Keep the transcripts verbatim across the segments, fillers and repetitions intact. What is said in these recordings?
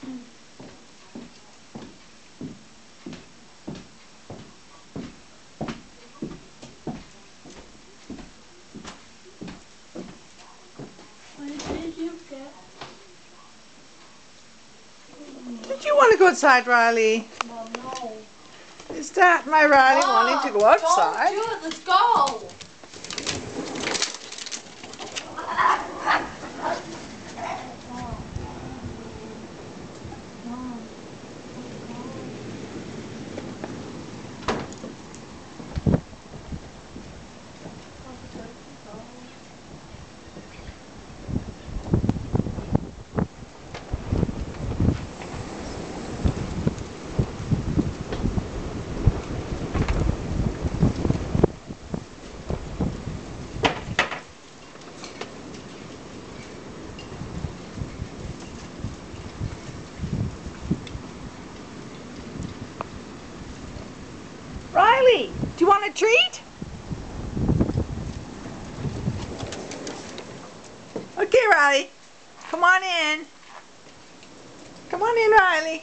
Did you want to go outside, Riley? Well, no. Is that my Riley Mom, wanting to go outside? Don't do it. Let's go. Riley, do you want a treat? Okay, Riley. Come on in. Come on in, Riley.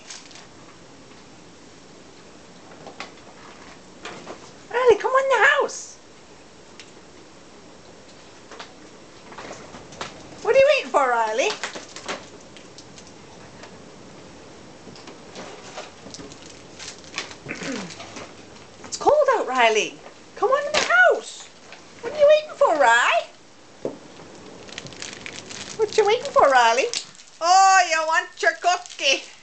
Riley, come on in the house. What are you waiting for, Riley? It's cold out, Riley. Come on in the house. What are you waiting for, Riley? What you waiting for, Riley? Oh, you want your cookie.